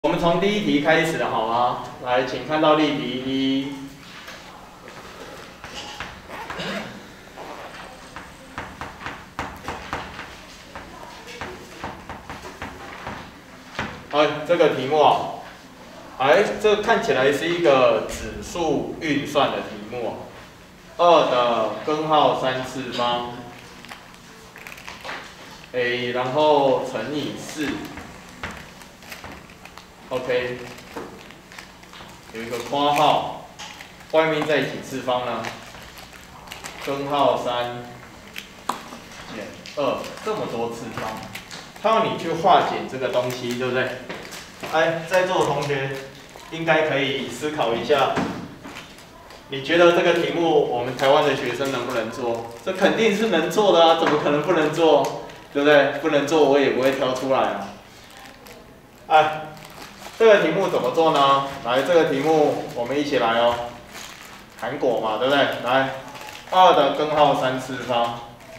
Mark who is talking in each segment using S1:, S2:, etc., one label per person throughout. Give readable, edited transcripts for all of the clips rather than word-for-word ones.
S1: 我们从第一题开始，好吗？来，请看到例题一。这个题目啊，这看起来是一个指数运算的题目2的根号3次方 a， 然后乘以4。OK， 有一个括号，外面再几次方呢？根号3减2，这么多次方，它要你去化简这个东西，对不对？在座的同学应该可以思考一下，你觉得这个题目我们台湾的学生能不能做？这肯定是能做的啊，怎么可能不能做？对不对？不能做我也不会挑出来啊。这个题目怎么做呢？来，这个题目我们一起来哦。韩国嘛，对不对？来，2的根号3次方。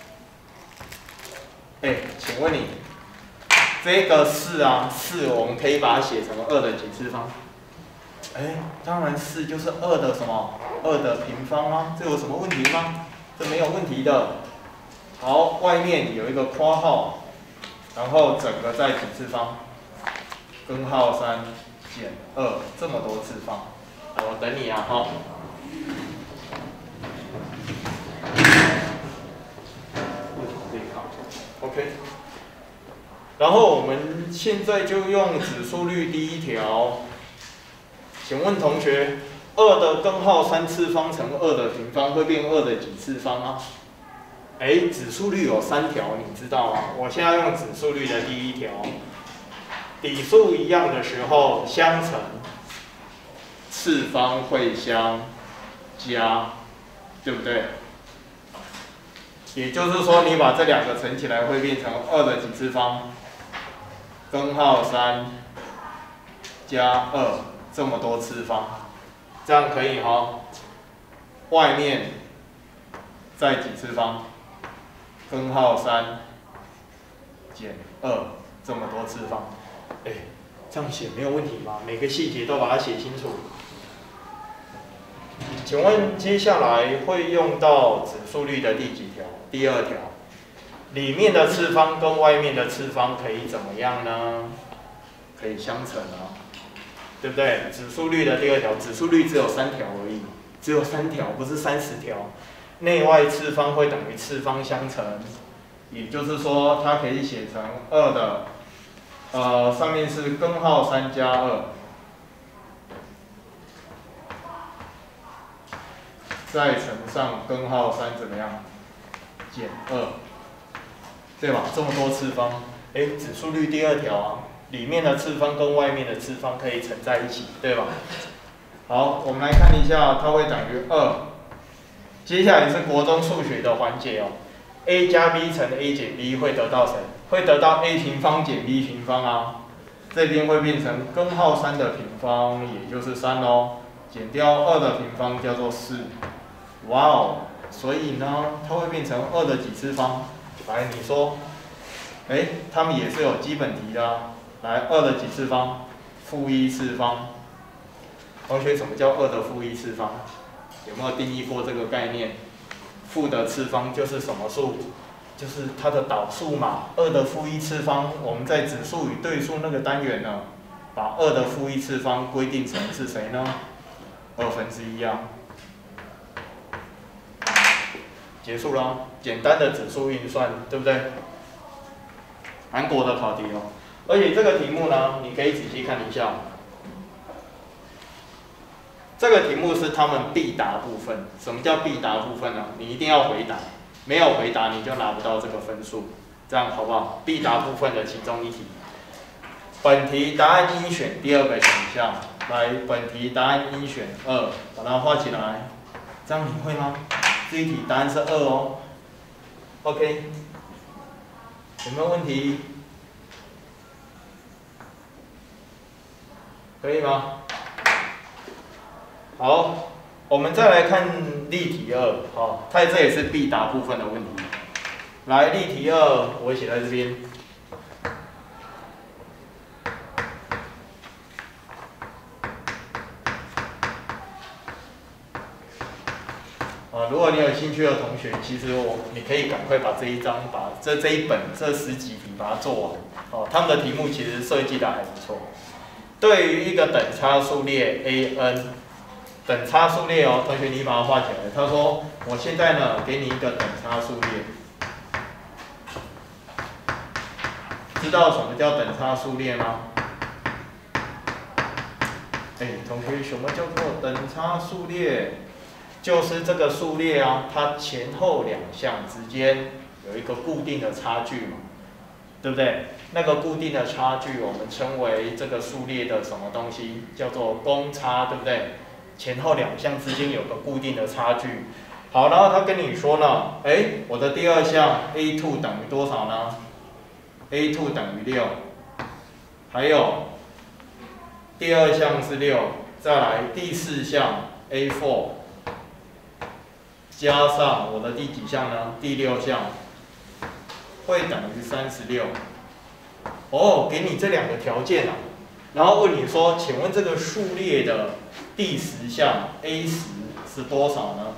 S1: 请问你，这个4我们可以把它写成2的几次方？当然4就是2的什么？2的平方啊，这有什么问题吗？这没有问题的。好，外面有一个括号，然后整个再几次方？根号3减2，这么多次方。我等你啊，哈。OK。然后我们现在就用指数律第一条。请问同学，2的根号3次方乘2的平方会变2的几次方啊？指数律有3条，你知道吗？我现在用指数律的第一条。底数一样的时候，相乘，次方会相加，对不对？也就是说，你把这两个乘起来会变成2的几次方？根号3加2，这么多次方，这样可以哈。外面再几次方？根号3减2，这么多次方。这样写没有问题吧？每个细节都把它写清楚。请问接下来会用到指数律的第几条？第2条。里面的次方跟外面的次方可以怎么样呢？可以相乘啊，对不对？指数律的第2条，指数律只有3条而已，只有3条，不是30条。内外次方会等于次方相乘，也就是说它可以写成2的。上面是根号3加2，再乘上根号3怎么样？减2，对吧？这么多次方，指数律第2条啊，里面的次方跟外面的次方可以乘在一起，对吧？好，我们来看一下，它会等于2。接下来是国中数学的环节哦。a 加 b 乘 a 减 b 会得到谁？会得到 a 平方减 b 平方啊。这边会变成根号3的平方，也就是3咯，减掉2的平方叫做4。哇哦，所以呢，它会变成2的几次方？来，你说，它们也是有基本题的啊。来，2的几次方？负1次方。同学，什么叫2的负1次方？有没有定义过这个概念？负的次方就是什么数？就是它的导数嘛。2的负1次方，我们在指数与对数那个单元呢，把2的负1次方规定成是谁呢？1/2啊。结束了，简单的指数运算，对不对？韩国的考题哦，而且这个题目呢，你可以仔细看一下。这个题目是他们必答部分。什么叫必答部分呢？你一定要回答，没有回答你就拿不到这个分数，这样好不好？必答部分的其中一题。本题答案应选第2个选项。来，本题答案应选2，把它画起来。这样你会吗？这一题答案是2哦。OK， 有没有问题？可以吗？好，我们再来看例题2，它这也是必答部分的问题。来，例题2，我写在这边。 如果你有兴趣的同学，其实你可以赶快把这一章，把这一本这10几题把它做完。他们的题目其实设计的还不错。对于一个等差数列 an， 等差数列哦，同学你把它画起来。他说，我现在呢给你一个等差数列，知道什么叫等差数列吗？同学，什么叫做等差数列？就是这个数列啊，它前后两项之间有一个固定的差距嘛，对不对？那个固定的差距，我们称为这个数列的什么东西？叫做公差，对不对？前后两项之间有个固定的差距。好，然后他跟你说呢，我的第二项 a2 等于多少呢 ？a2 等于6，还有第二项是6，再来第四项 a4。加上我的第几项呢？第6项会等于36。给你这2个条件啊，然后问你说，请问这个数列的第10项 A10是多少呢？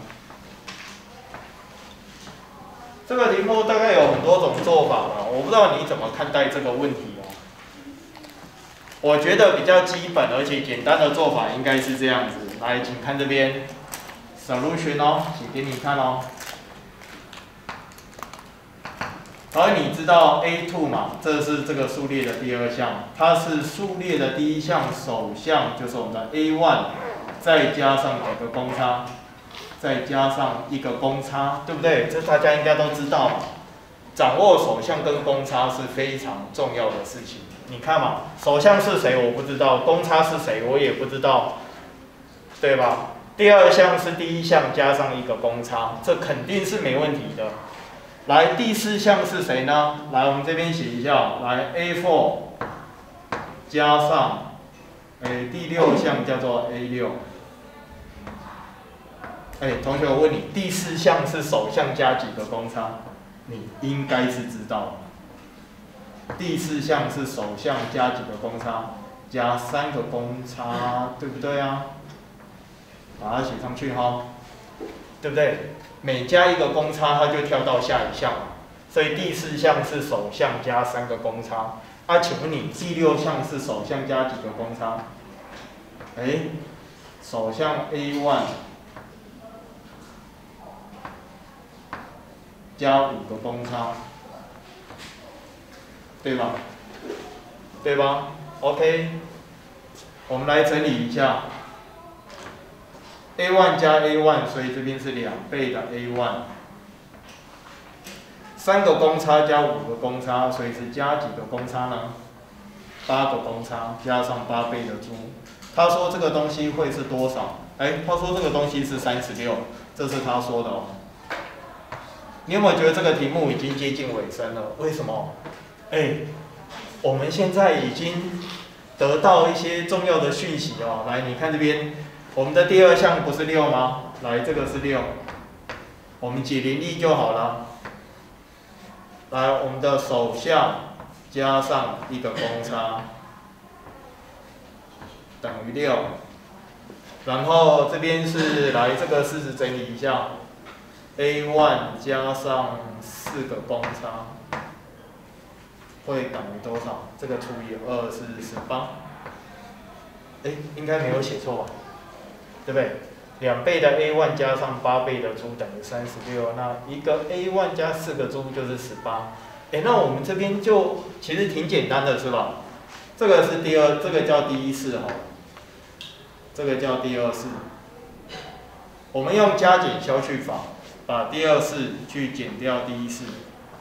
S1: 这个题目大概有很多种做法吧，我不知道你怎么看待这个问题哦。我觉得比较基本而且简单的做法应该是这样子，来，请看这边。solution 请给你看哦。而你知道 A2 嘛，这是这个数列的第2项，它是数列的第1项首项，就是我们的 A1， 再加上几个公差，再加上一个公差，对不对？这大家应该都知道嘛。掌握首项跟公差是非常重要的事情。你看嘛，首项是谁我不知道，公差是谁我也不知道，对吧？第2项是第1项加上一个公差，这肯定是没问题的。来，第4项是谁呢？来，我们这边写一下，来 A4 加上，第6项叫做 A6。同学，我问你，第4项是首项加几个公差？你应该是知道的。第4项是首项加几个公差？加3个公差，对不对啊？把它写上去哈，对不对？每加一个公差，它就跳到下一项，所以第4项是首项加3个公差。请问你第6项是首项加几个公差？首项 A1 加5个公差，对吧？对吧 ？OK， 我们来整理一下。A1 加 A1， 所以这边是2倍的 A1。3个公差加5个公差，所以是加几个公差呢？8个公差加上8倍的猪。他说这个东西会是多少？他说这个东西是36，这是他说的哦。你有没有觉得这个题目已经接近尾声了？为什么？我们现在已经得到一些重要的讯息哦。来，你看这边。我们的第2项不是6吗？来，这个是6，我们解联立就好了。来，我们的首项加上一个公差等于6，然后这边是来这个事实整理一下 ，A1 加上4个公差会等于多少？这个除以2是18。应该没有写错吧？对不对？2倍的 A1 加上8倍的猪等于36，那一个 A1 加4个猪就是18。那我们这边就其实挺简单的，是吧？这个是这个叫第1式好了，这个叫第2式。我们用加减消去法，把第2式去减掉第1式，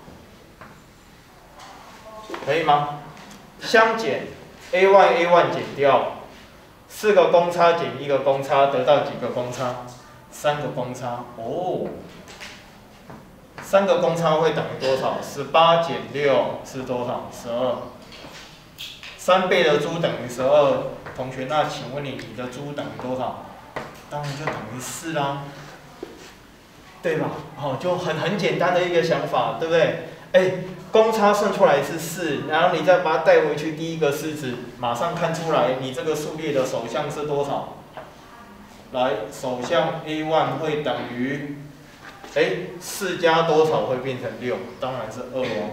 S1: 可以吗？相减 A1 减掉。4个公差减1个公差，得到几个公差？3个公差。3个公差会等于多少？18减6是多少？12。3倍的猪等于12。同学，那请问你的猪等于多少？当然就等于4啦，对吧？就很简单的一个想法，对不对？公差算出来是4，然后你再把它带回去第1个式子，马上看出来你这个数列的首项是多少？ 来，首项 A1 会等于，4加多少会变成6？当然是2哦。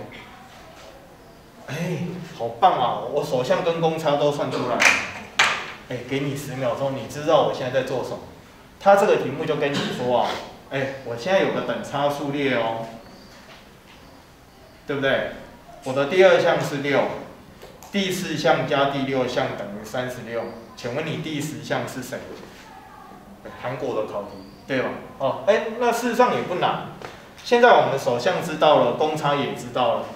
S1: 好棒啊！我首项跟公差都算出来。给你10秒钟，你知道我现在在做什么？他这个题目就跟你说啊，我现在有个等差数列哦，对不对？我的第2项是6，第4项加第6项等于36。请问你第10项是谁？韩国的考题，对吧？哦，那事实上也不难。现在我们首项知道了，公差也知道了。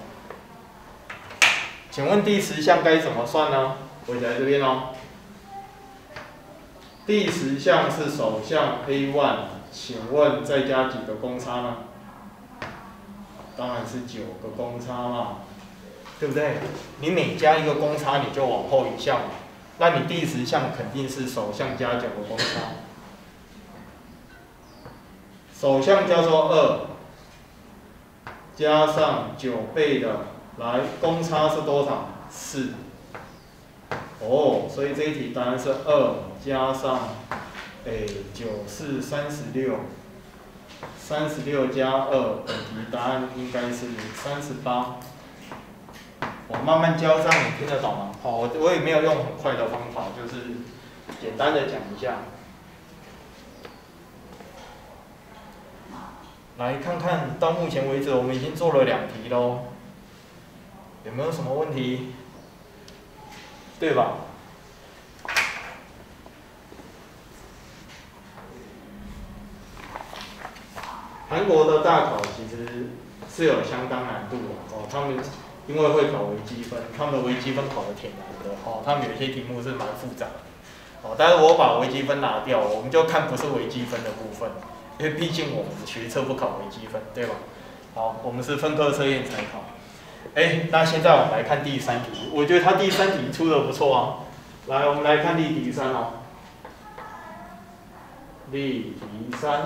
S1: 请问第10项该怎么算呢？回来这边哦。第10项是首项 A1， 请问再加几个公差呢？当然是9个公差嘛，对不对？你每加一个公差，你就往后1项嘛。那你第10项肯定是首项加9个公差。首项叫做2，加上9倍的，来，公差是多少？4。所以这一题答案是2加上9、4、36，36加2，本题答案应该是38。我慢慢教，这样你听得懂吗？我也没有用很快的方法，就是简单的讲一下。来看看到目前为止，我们已经做了2题咯，有没有什么问题？对吧？韩国的大考其实是有相当难度的他们因为会考微积分，他们的微积分考的挺难的他们有些题目是蛮复杂的但是我把微积分拿掉，我们就看不是微积分的部分，因为毕竟我们学测不考微积分，对吧？好，我们是分科测验才考。那现在我们来看第3题，我觉得它第3题出的不错啊。来，我们来看例题3哦。例题3。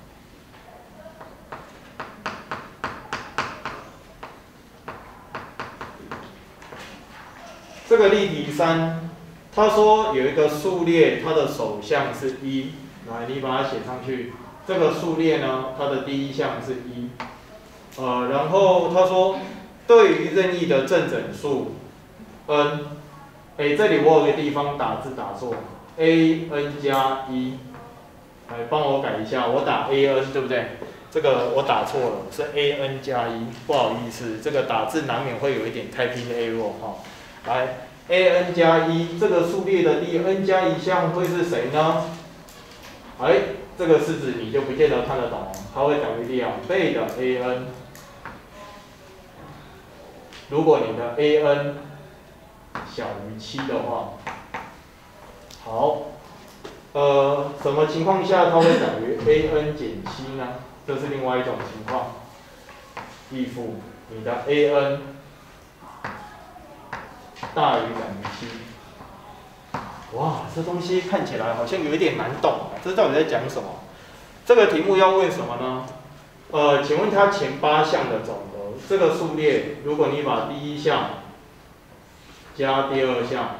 S1: 这个例题3，他说有一个数列，它的首项是1，来，你把它写上去。这个数列呢，它的第1项是1，然后他说，对于任意的正整数 n， 这里我有个地方打字打错 ，an 加1，来帮我改一下，我打 an 对不对？这个我打错了，是 an 加1，不好意思，这个打字难免会有一点typing error来 ，an 加1这个数列的第 n 加1项会是谁呢？这个式子你就不见得看得懂，它会等于2倍的 an。如果你的 an 小于7的话，好，什么情况下它会等于 an 减7呢？这是另外一种情况。if 你的 an 大于等于7，哇，这东西看起来好像有一点难懂这到底在讲什么？这个题目要问什么呢？请问它前8项的总和，这个数列，如果你把第1项加第2项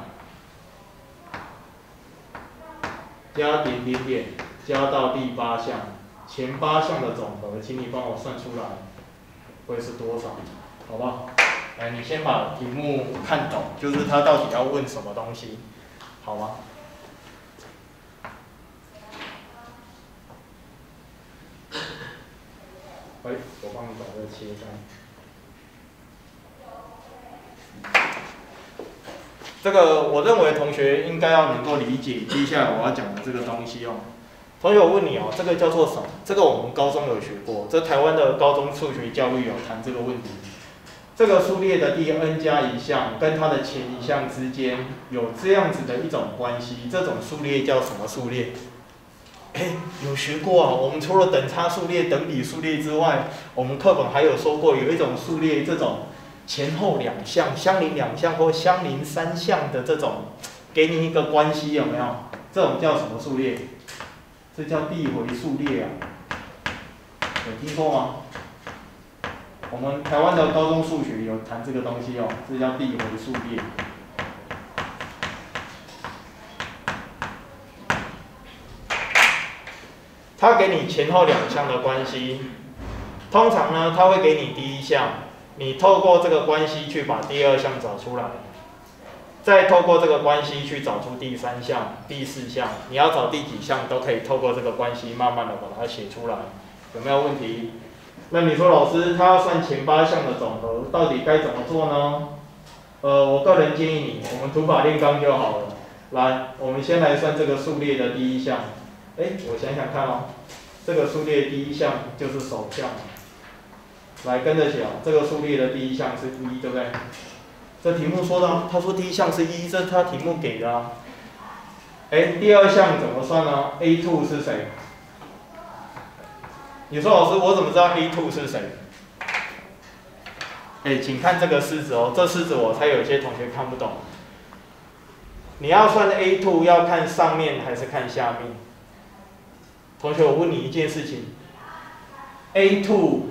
S1: 加点点点加到第8项，前8项的总和，请你帮我算出来会是多少？好不好？来，你先把题目看懂，就是它到底要问什么东西，好吗？我帮你把这个切开。这个我认为同学应该要能够理解接下来我要讲的这个东西同学，我问你这个叫做什么？这个我们高中有学过，这台湾的高中数学教育有谈这个问题。这个数列的第 n 加1项跟它的前1项之间有这样子的一种关系，这种数列叫什么数列？有学过我们除了等差数列、等比数列之外，我们课本还有说过有一种数列，这种前后2项、相邻2项或相邻3项的这种，给你一个关系有没有？这种叫什么数列？这叫递回数列有听过吗？我们台湾的高中数学有谈这个东西这叫递回数列。 它给你前后两项的关系，通常呢，它会给你第一项，你透过这个关系去把第二项找出来，再透过这个关系去找出第三项、第四项，你要找第几项都可以透过这个关系慢慢的把它写出来，有没有问题？那你说老师，他要算前8项的总和，到底该怎么做呢？我个人建议你，我们土法炼钢就好了。来，我们先来算这个数列的第一项。我想想看哦，这个数列第一项就是首项。来，跟着写哦，这个数列的第一项是1，对不对？这题目说的啊，他说第一项是1，这是他题目给的啊。第二项怎么算呢 ？A2 是谁？你说老师，我怎么知道 A2 是谁？请看这个式子哦，这式子我猜有些同学看不懂。你要算 A2， 要看上面还是看下面？同学，我问你一件事情 ，A2，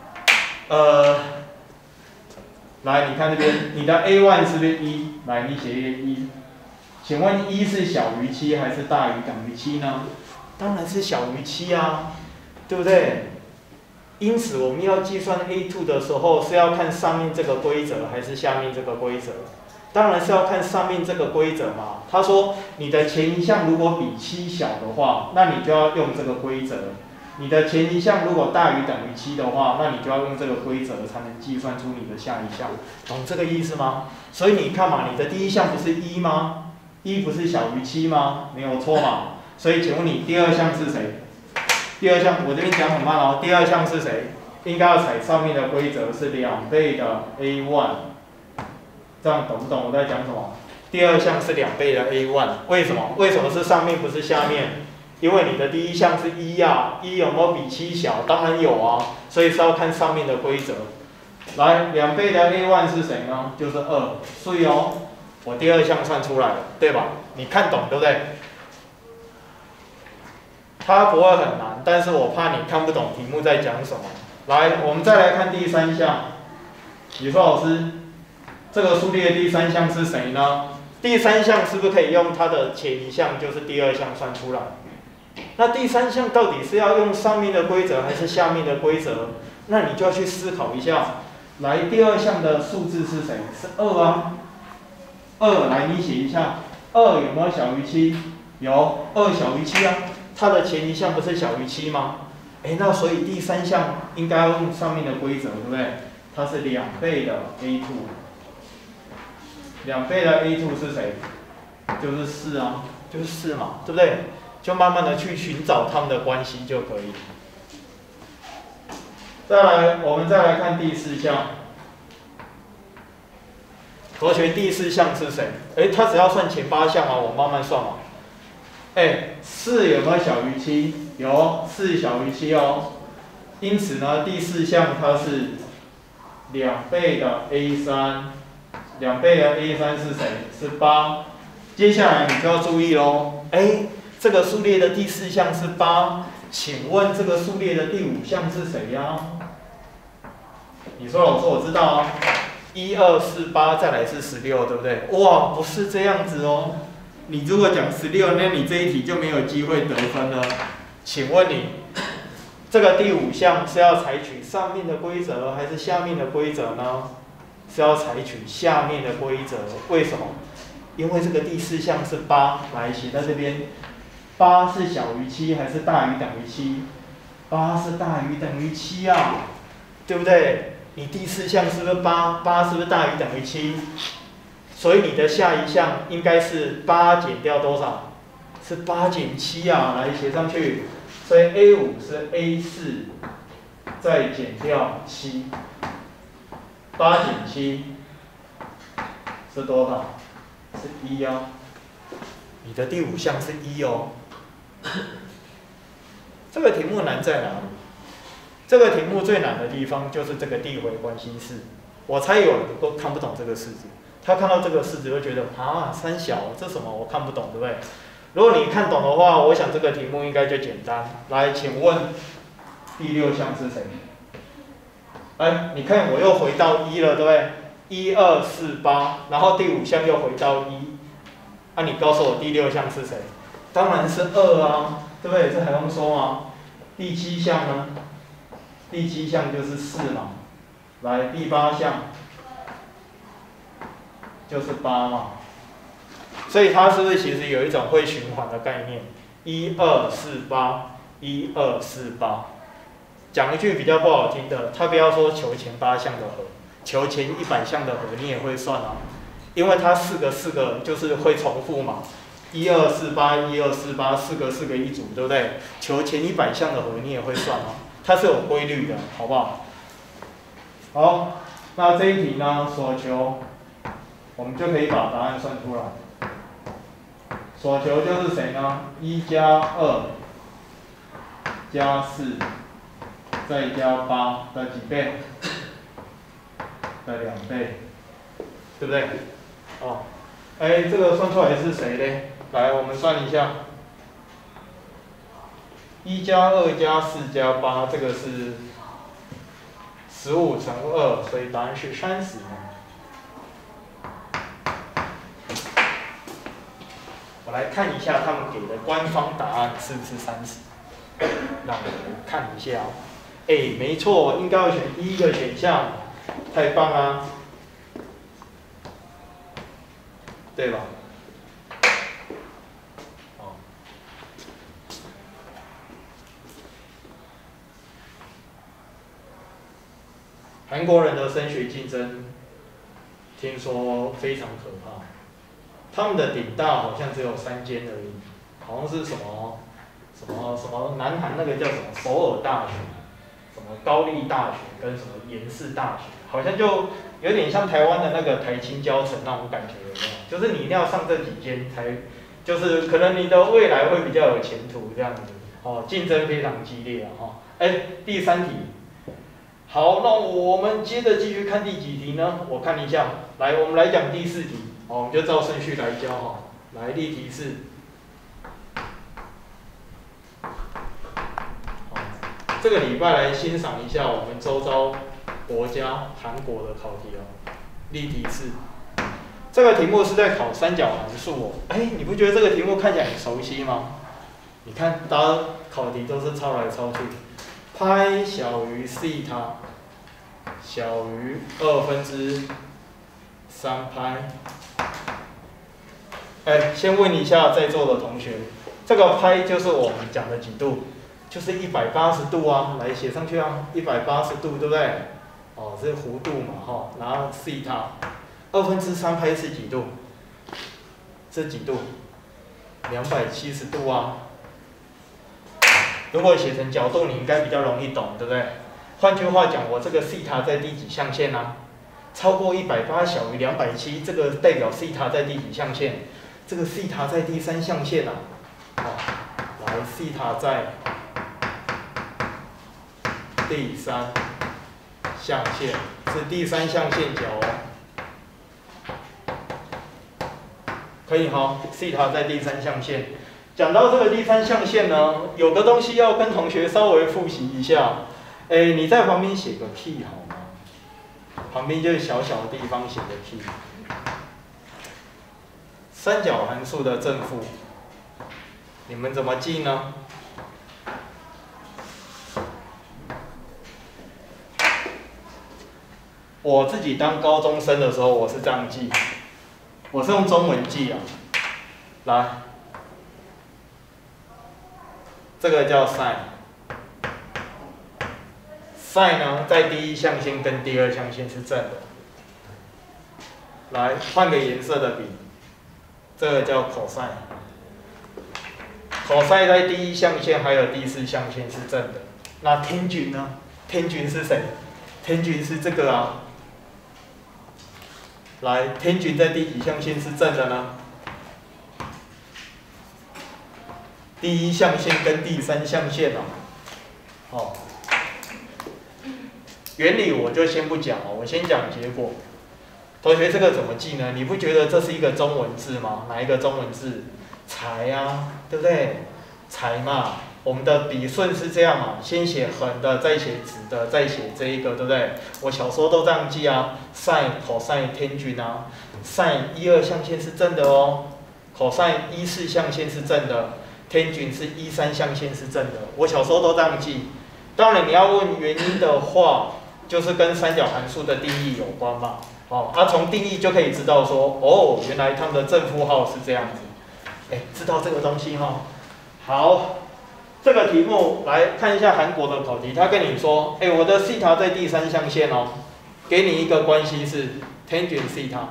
S1: 来，你看这边，你的 A1 是不是1？来，你写一个1。请问1是小于7还是大于等于7呢？当然是小于7啊，对不对？因此，我们要计算 A2 的时候，是要看上面这个规则还是下面这个规则？当然是要看上面这个规则嘛。他说，你的前一项如果比7小的话，那你就要用这个规则；你的前一项如果大于等于7的话，那你就要用这个规则才能计算出你的下一项。懂这个意思吗？所以你看嘛，你的第一项不是1吗？1不是小于7吗？没有错嘛。所以请问你第二项是谁？第二项我这边讲很慢哦。第二项是谁？应该要采上面的规则，是2倍的 A1。这样懂不懂我在讲什么？第二项是2倍的 A1， 为什么？为什么是上面不是下面？因为你的第一项是1啊，1有没有比7小？当然有啊，所以是要看上面的规则。来，2倍的 A1 是谁呢？就是2，所以哦，我第二项算出来了，对吧？你看懂对不对？它不会很难，但是我怕你看不懂题目在讲什么。来，我们再来看第三项。你说老师，这个数列的第三项是谁呢？第三项是不是可以用它的前一项，就是第二项算出来？那第三项到底是要用上面的规则还是下面的规则？那你就要去思考一下。来，第二项的数字是谁？是2啊。2，来你写一下，2有没有小于7？有，2小于7啊。它的前一项不是小于7吗？那所以第三项应该要用上面的规则，对不对？它是2倍的 A2。2倍的 A2 是谁？就是4啊，就是4嘛，对不对？就慢慢的去寻找它们的关系就可以。再来，我们再来看第四项。同学，第四项是谁？它只要算前8项啊，我慢慢算嘛。4有没有小于7？有，4小于7哦。因此呢，第四项它是2倍的 A3。2倍的 A3 是谁？是8。接下来你就要注意喽。这个数列的第四项是8，请问这个数列的第5项是谁呀？你说老师我知道啊，1、2、4、8，再来是16，对不对？哇，不是这样子哦。你如果讲16，那你这一题就没有机会得分了。请问你，这个第5项是要采取上面的规则还是下面的规则呢？是要采取下面的规则。为什么？因为这个第四项是8，来写在这边。8是小于7还是大于等于7？8是大于等于7啊，对不对？你第四项是不是8？8是不是大于等于7？所以你的下一项应该是8减掉多少？是8减7啊，来写上去。所以 A5 是 A4， 再减掉7，8减7是多少？是1哦。你的第5项是1哦。这个题目难在哪里？这个题目最难的地方就是这个递回关系式。我猜有人都看不懂这个式子。他看到这个式子会觉得啊，三小这什么我看不懂，对不对？如果你看懂的话，我想这个题目应该就简单。来，请问第6项是谁？你看我又回到1了，对不对？1、2、4、8，然后第5项又回到1。你告诉我第6项是谁？当然是2啊，对不对？这还用说吗？ 第7项呢？第7项就是4嘛。来，第8项就是8嘛。所以它是不是其实有一种会循环的概念？1、2、4、8， 1、2、4、8。讲一句比较不好听的，他不要说求前8项的和，求前100项的和你也会算啊，因为它4个就是会重复嘛。1、2、4、8， 1、2、4、8， 4个一组，对不对？求前100项的和你也会算啊，它是有规律的，好不好？好，那这一题呢，所求，我们就可以把答案算出来。所求就是谁呢？1加2加4再加8的几倍？的2倍，对不对？哦，哎，这个算出来是谁呢？来，我们算一下。1加2加4加8，这个是15乘2，所以答案是30嘛。我来看一下他们给的官方答案是不是30，让我们看一下哦。哎，没错，应该要选第一个选项，太棒啦，对吧？哦。韩国人的升学竞争，听说非常可怕。他们的顶大好像只有3间而已，好像是什么南韩那个叫什么首尔大学，什么高丽大学跟什么延世大学，好像就有点像台湾的那个台清交成那种感觉，有没有？就是你一定要上这几间才，就是可能你的未来会比较有前途这样子，哦，竞争非常激烈啊，哈。哎，第3题。好，那我们接着继续看第几题呢？我看一下，来，我们来讲第4题。好，我们就照顺序来教哈。来，例题是，这个礼拜来欣赏一下我们周遭国家韩国的考题哦。例题是，这个题目是在考三角函数哦。哎，你不觉得这个题目看起来很熟悉吗？你看，大家考题都是抄来抄去。派小于西塔小于3/2派。哎，先问一下在座的同学，这个派就是我们讲的几度？就是180度啊，来写上去啊，180度，对不对？哦，是弧度嘛，哈，然后西塔2/3派是几度？是几度？270度啊。如果写成角度，你应该比较容易懂，对不对？换句话讲，我这个西塔在第几象限啊？超过180小于270，这个代表西塔在第几象限？这个西塔在第3象限啊。好，来，西塔在第3象限，是第3象限角哦。可以哈，西塔在第3象限。讲到这个第3象限呢，有个东西要跟同学稍微复习一下。哎，你在旁边写个 key 好吗？旁边就是小小的地方写个 key。三角函数的正负，你们怎么记呢？我自己当高中生的时候，我是这样记，我是用中文记啊。来，这个叫 sin。sin 呢，在第1象限跟第2象限是正的。来，换个颜色的笔，这个叫 cos。cos 在第1象限还有第4象限是正的。那 tangent 呢 ？tangent 是谁 ？tangent 是这个啊。来 ，tangent 在第几象限是正的呢？第1象限跟第3象限哦。哦。原理我就先不讲哦，我先讲结果。同学，这个怎么记呢？你不觉得这是一个中文字吗？哪一个中文字？才啊，对不对？才嘛，我们的笔顺是这样嘛，先写横的，再写直的，再写这一个，对不对？我小时候都这样记啊 ，sin、cos、tangent 啊 ，sin 1、2象限是正的哦 ，cos 1、4象限是正的天均是1、3象限是正的。我小时候都这样记。当然你要问原因的话，就是跟三角函数的定义有关嘛。从定义就可以知道说，原来它们的正负号是这样子。知道这个东西哈。好，这个题目来看一下韩国的考题，他跟你说，我的西塔在第3象限哦，给你一个关系是 tangent 西塔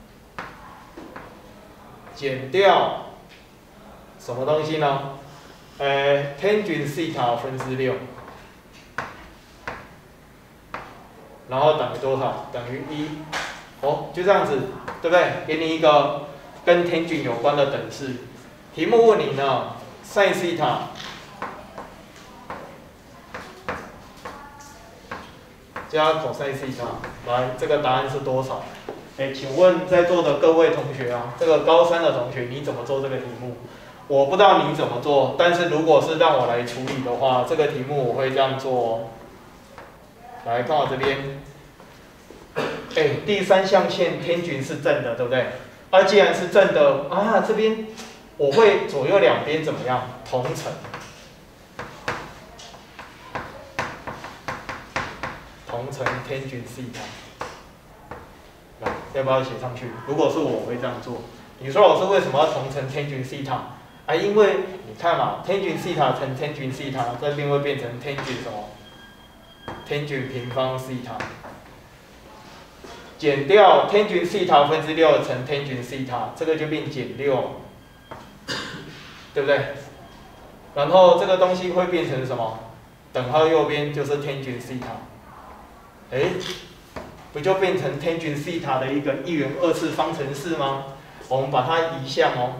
S1: 减掉什么东西呢？tangent 西塔分之6，然后等于多少？等于1。就这样子，对不对？给你一个跟 tangent 有关的等式。题目问你呢 ，sin 西塔加 cos 西塔，来，这个答案是多少？请问在座的各位同学啊，这个高3的同学，你怎么做这个题目？我不知道你怎么做，但是如果是让我来处理的话，这个题目我会这样做哦。来看我这边，第3象限天均是正的，对不对？既然是正的这边我会左右两边怎么样？同乘。同乘天均西塔，来，要不要写上去？如果是我会这样做。你说老师为什么要同乘天均西塔？因为你看嘛，天均西塔乘天均西塔，这边会变成天均什么？天均平方西塔，减掉天均西塔分之6乘天均西塔，这个就变减6，对不对？然后这个东西会变成什么？等号右边就是天均西塔。不就变成天均西塔的一个1元2次方程式吗？我们把它移项哦，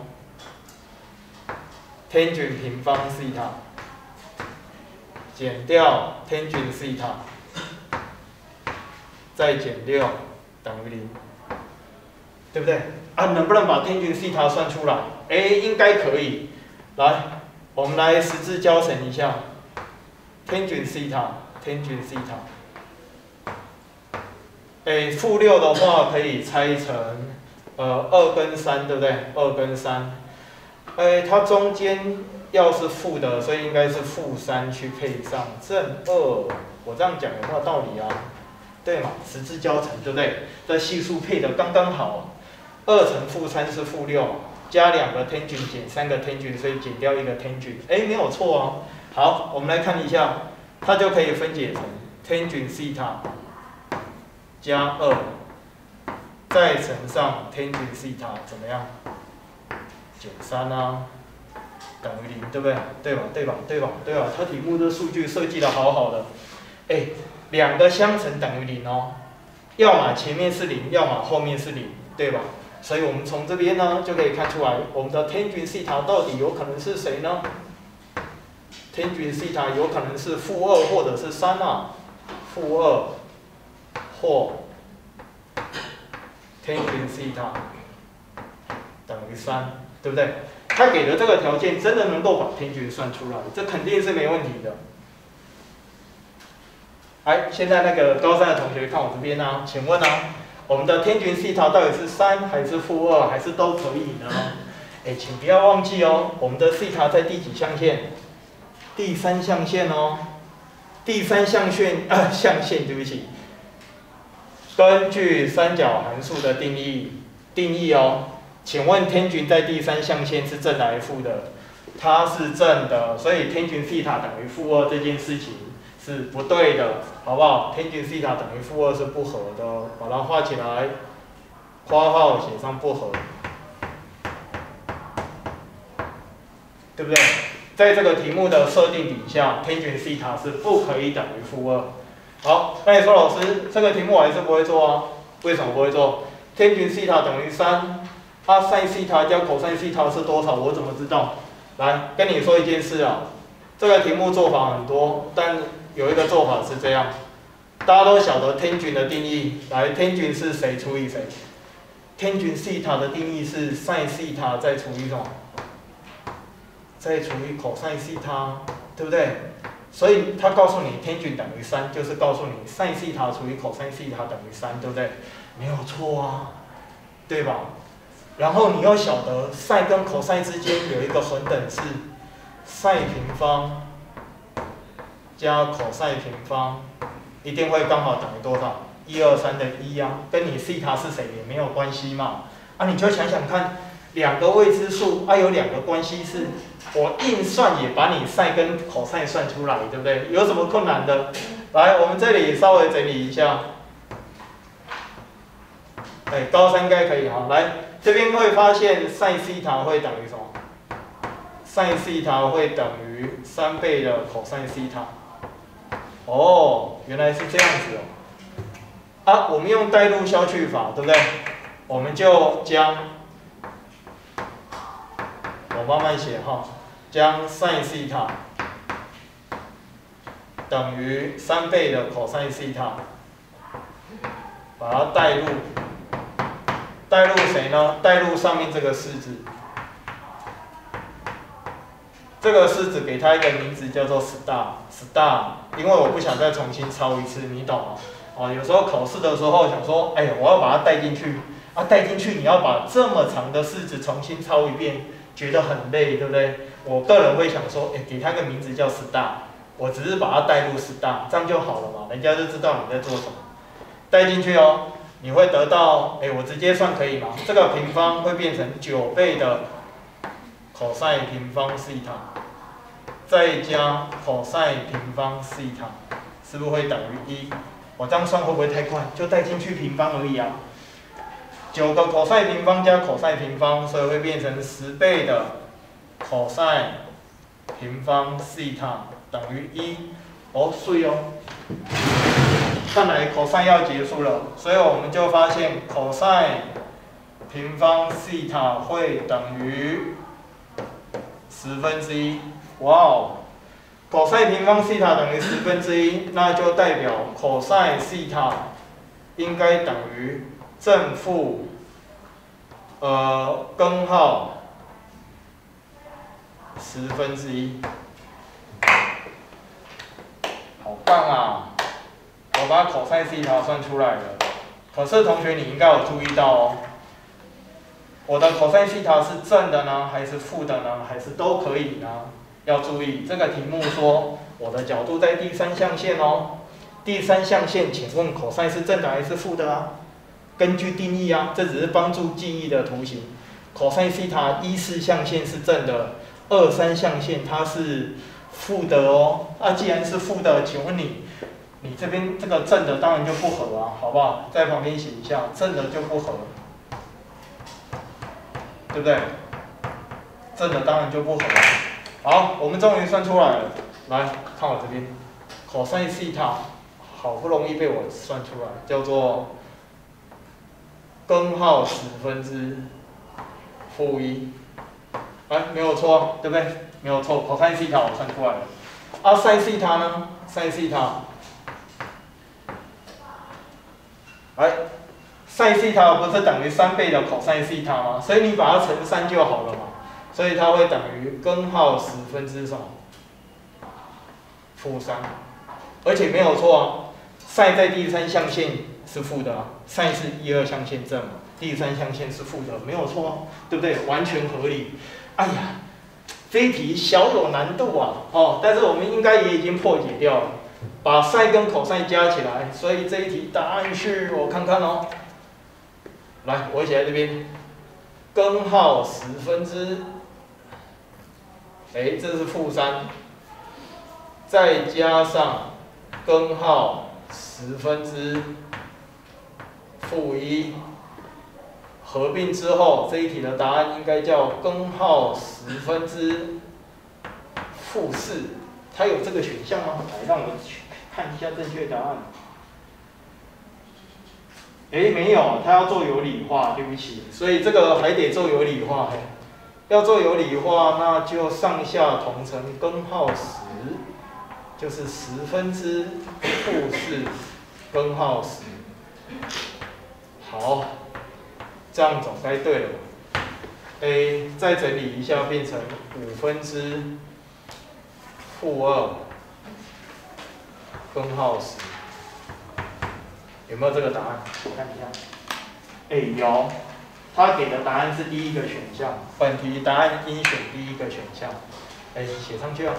S1: 天均平方西塔减掉天均西塔，再减6等于0，对不对？能不能把天均西塔算出来？应该可以。来，我们来十字交乘一下，天均西塔，天均西塔。负6的话可以拆成2跟3，对不对？2跟3，它中间要是负的，所以应该是负3去配上正2。我这样讲有没有道理啊？对嘛，十字交乘，对不对？这系数配的刚刚好。2乘负3是负6，加2个天均减3个天均，所以减掉1个天均。没有错哦。好，我们来看一下，它就可以分解成天均西塔。加2，再乘上天均西塔，怎么样？减3等于0，对不对？对吧？它题目的数据设计的好好的。两个相乘等于0哦，要么前面是0，要么后面是0，对吧？所以我们从这边呢就可以看出来，我们的天均西塔到底有可能是谁呢？天均西塔有可能是负2或者是3负2。或天均西塔等于3，对不对？他给的这个条件真的能够把天均算出来，这肯定是没问题的。现在那个高3的同学看我这边请问我们的天均西塔到底是3还是负2，还是都可以呢？请不要忘记哦，我们的西塔在第几象限？第3象限哦。第3象限，对不起。根据三角函数的定义哦，请问天均在第3象限是正还是负的？它是正的，所以天均西塔等于负2这件事情是不对的，好不好？天均西塔等于负2是不合的，把它画起来，括号写上不合，对不对？在这个题目的设定底下，天均西塔是不可以等于负2。好，那你说老师，这个题目我还是不会做为什么不会做？天均西塔等于3，sin西塔加 cos西塔是多少？我怎么知道？来，跟你说一件事这个题目做法很多，但有一个做法是这样，大家都晓得天均的定义。来，天均是谁除以谁？天均西塔的定义是 sin西塔再除以什么？再除以 cos西塔，对不对？所以他告诉你天均等于3，就是告诉你 sin 西塔除以 cos 西塔等于3，对不对？没有错对吧？然后你要晓得 sin 跟 cos 之间有一个恒等式， sin 平方加 cos 平方，一定会刚好等于多少？123的1啊，跟你西塔是谁也没有关系嘛。啊，你就想想看，两个未知数，啊有两个关系式，我硬算也把你 sin 跟 cos 算出来，对不对？有什么困难的？来，我们这里稍微整理一下。哎，高三应该可以哈。来，这边会发现 sin 西塔会等于什么？sin 西塔会等于3倍的 cos 西塔。哦，原来是这样子哦。啊，我们用代入消去法，对不对？我们就将，我慢慢写哈，将 sin 西塔等于3倍的 cos 西塔，把它代入。代入谁呢？代入上面这个式子。这个式子给它一个名字叫做 star， 因为我不想再重新抄一次，你懂吗？哦，有时候考试的时候想说，哎，我要把它带进去，啊，带进去你要把这么长的式子重新抄一遍，觉得很累，对不对？我个人会想说，哎，给它个名字叫 star， 我只是把它带入 star， 这样就好了嘛，人家就知道你在做什么。带进去哦。你会得到，哎，我直接算可以吗？这个平方会变成9倍的 cos 平方西塔，再加 cos 平方西塔，是不是会等于1？我这样算会不会太快？就带进去平方而已啊。9个 cos 平方加 cos 平方，所以会变成10倍的 cos 平方西塔等于1。哦，对哦。看来 cos 要结束了，所以我们就发现 cos 平方西塔会等于1/10。哇哦 ，cos 平方西塔等于1/10，那就代表 cos 西塔应该等于正负根号1/10。好棒啊！我把 cos 西塔算出来了，可是同学你应该有注意到哦，我的 cos 西塔是正的呢，还是负的呢，还是都可以呢？要注意，这个题目说我的角度在第3象限哦，第3象限，请问 cos 是正的还是负的啊？根据定义啊，这只是帮助记忆的图形。cos 西塔1、4象限是正的，2、3象限它是负的哦。啊，既然是负的，请问你这边这个正的当然就不合啊，好不好？在旁边写一下，正的就不合，对不对？正的当然就不合。好，我们终于算出来了。来看我这边 ，cos 西塔好不容易被我算出来，叫做根号10/-1。哎，没有错，对不对？没有错 ，cos 西塔我算出来了。啊 ，sin 西塔呢 ？sin 西塔。哎 ，sin 西塔不是等于3倍的 cos 西塔吗？所以你把它乘3就好了嘛。所以它会等于根号10/什么？-3。而且没有错啊 ，sin 在第3象限是负的啊 ，sin 是1、2象限正嘛，第3象限是负的，没有错啊，对不对？完全合理。哎呀，这一题小有难度啊，哦，但是我们应该也已经破解掉了。把 sin 跟 cos 加起来，所以这一题答案是我看看哦。来，我写在这边，根号10/，哎，这是-3，再加上根号10/-1，合并之后，这一题的答案应该叫根号10/-4，它有这个选项吗？来，让我看一下正确答案。哎，没有，它要做有理化，对不起，所以这个还得做有理化。要做有理化，那就上下同乘根号10，就是10/-4根号10。好，这样总该对了吧？哎，再整理一下，变成5/-2根号10。有没有这个答案？我看一下。哎，有，他给的答案是第一个选项，本题答案应选第一个选项。 哎，写上去啊。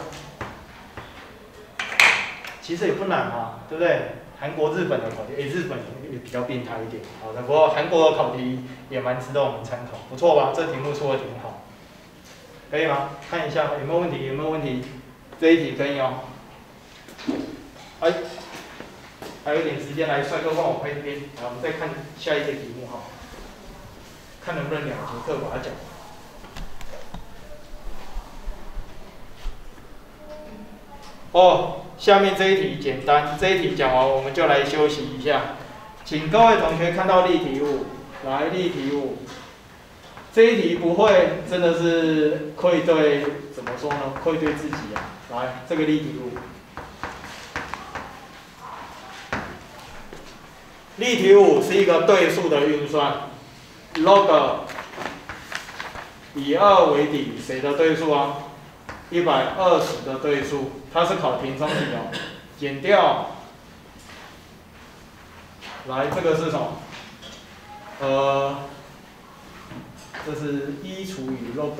S1: 其实也不难嘛，对不对？韩国、日本的考题，日本也比较变态一点，好的。不过韩国的考题也蛮值得我们参考，不错吧？这题目出的挺好，可以吗？看一下有没有问题？有没有问题？这一题可以哦。哎，还有一点时间，来，帅哥帮我拍这边，来，我们再看下一节题目哈，看能不能2节课把它讲完。哦，下面这一题简单，这一题讲完我们就来休息一下。请各位同学看到例题5，来例题5，这一题不会真的是愧对，怎么说呢？愧对自己啊！来，这个例题5，例题5是一个对数的运算 ，log 以2为底，谁的对数啊？120的对数，它是考填充题哦，减掉，来这个是什么？这是1除以 log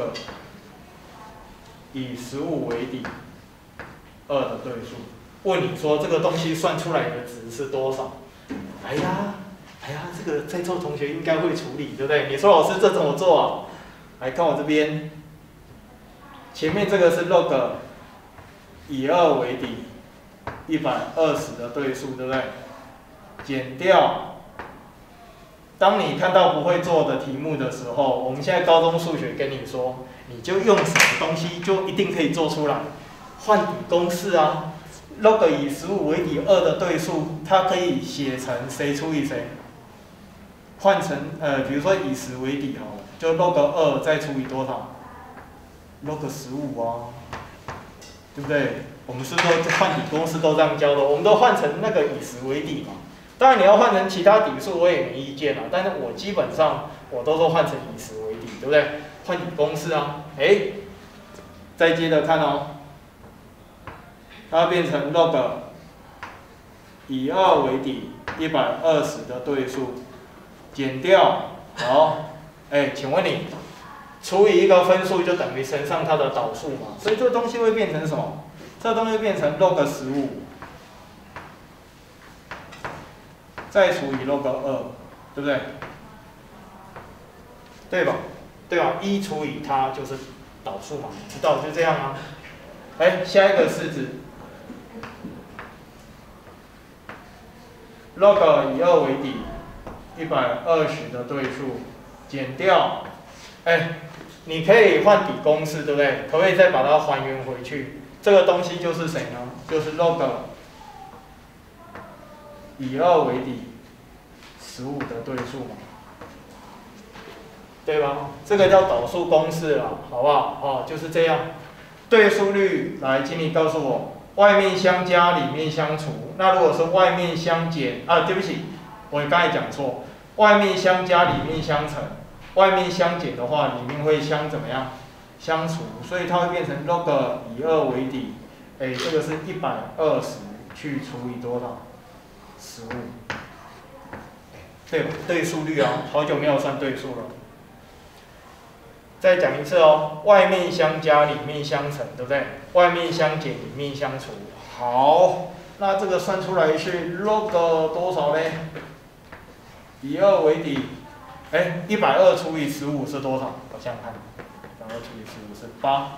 S1: 以15为底2的对数。问你说这个东西算出来的值是多少？哎呀，这个在座同学应该会处理，对不对？你说老师这怎么做啊？来看我这边，前面这个是 log 以2为底120的对数，对不对？减掉，当你看到不会做的题目的时候，我们现在高中数学跟你说，你就用什么东西就一定可以做出来，换底公式啊。log 以15为底2的对数，它可以写成谁除以谁？换成比如说以10为底好了，就 log 2再除以多少 ？log 15啊，对不对？我们是说换底公式都这样教的，我们都换成那个以10为底嘛。当然你要换成其他底数我也没意见啦，但是我基本上我都是换成以10为底，对不对？换底公式啊，再接着看哦。它变成 log 以2为底120的对数，减掉，好，请问你除以一个分数就等于乘上它的导数嘛？所以这个东西会变成什么？这个东西会变成 log 15，再除以 log 2，对不对？对吧？对吧？1除以它就是导数嘛，知道就这样啊。下一个式子。log 以2为底120的对数，减掉，你可以换底公式，对不对？可不可以再把它还原回去？这个东西就是谁呢？就是 log 以2为底15的对数嘛，对吧？这个叫导数公式啦，好不好？就是这样。对数率，来，请你告诉我。外面相加，里面相除。那如果是外面相减对不起，我刚才讲错。外面相加，里面相乘。外面相减的话，里面会相怎么样？相除，所以它会变成 log 以2为底。这个是120去除以多少？15。对吧？对数率啊，好久没有算对数了。再讲一次哦，外面相加，里面相乘，对不对？外面相减，里面相除。好，那这个算出来是 log 多少呢？以2为底，120除以15是多少？我想想看，120除以15是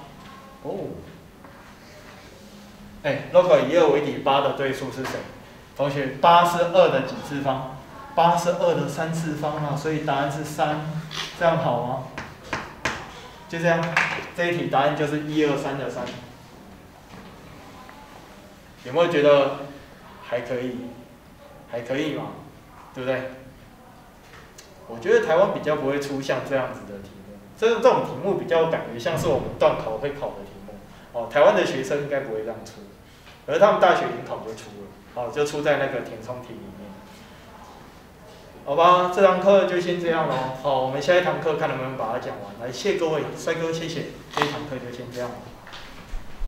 S1: 8。log 以2为底8的对数是谁？同学，8是2的几次方？8是2的3次方啊，所以答案是3，这样好吗？就这样，这一题答案就是123的3。有没有觉得还可以？还可以嘛，对不对？我觉得台湾比较不会出像这样子的题目，这种题目比较感觉像是我们段考会考的题目。台湾的学生应该不会这样出，而他们大学联考就出了，就出在那个填充题里面。好吧，这堂课就先这样咯。好，我们下一堂课看能不能把它讲完。来，谢各位，帅哥，谢谢。这一堂课就先这样了。